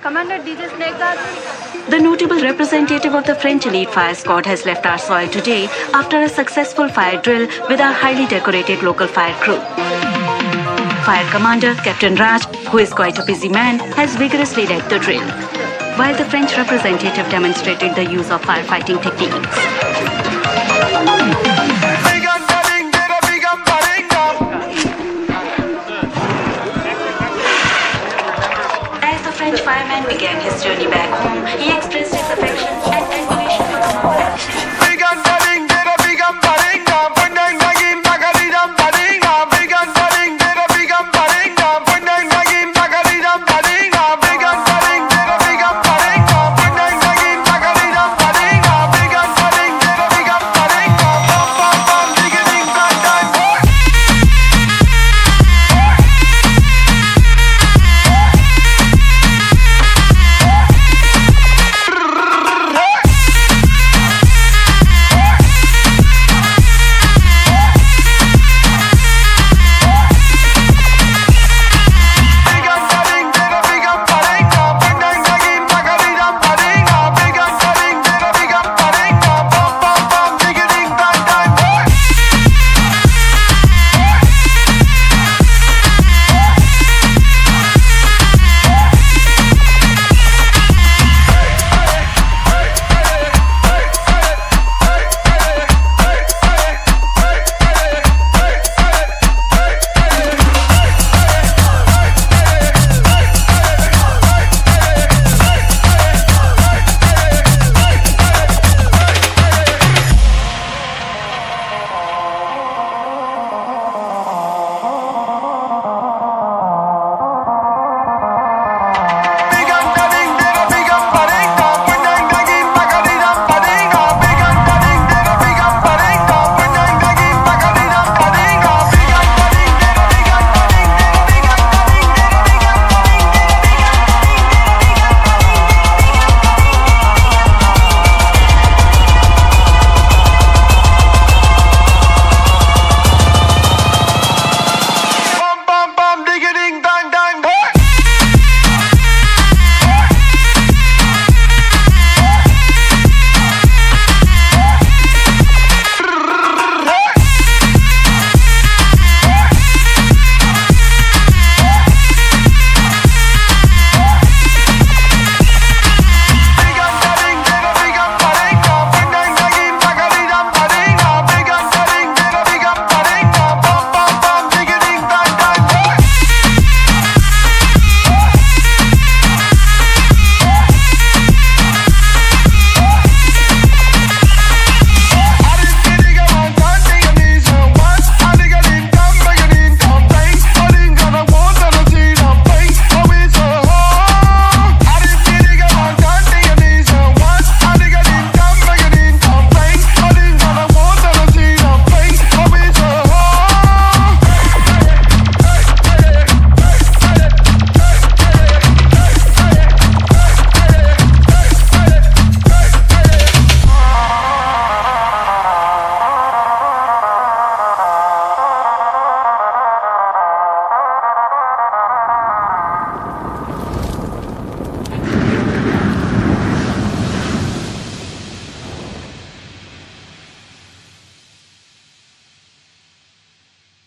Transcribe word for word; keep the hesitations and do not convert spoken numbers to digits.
Commander D J Snake Dog. The notable representative of the French elite fire squad has left our soil today after a successful fire drill with our highly decorated local fire crew. Fire Commander Captain Raj, who is quite a busy man, has vigorously led the drill, while the French representative demonstrated the use of firefighting techniques. French fireman began his journey back home. He expressed his affection and admiration for the small action.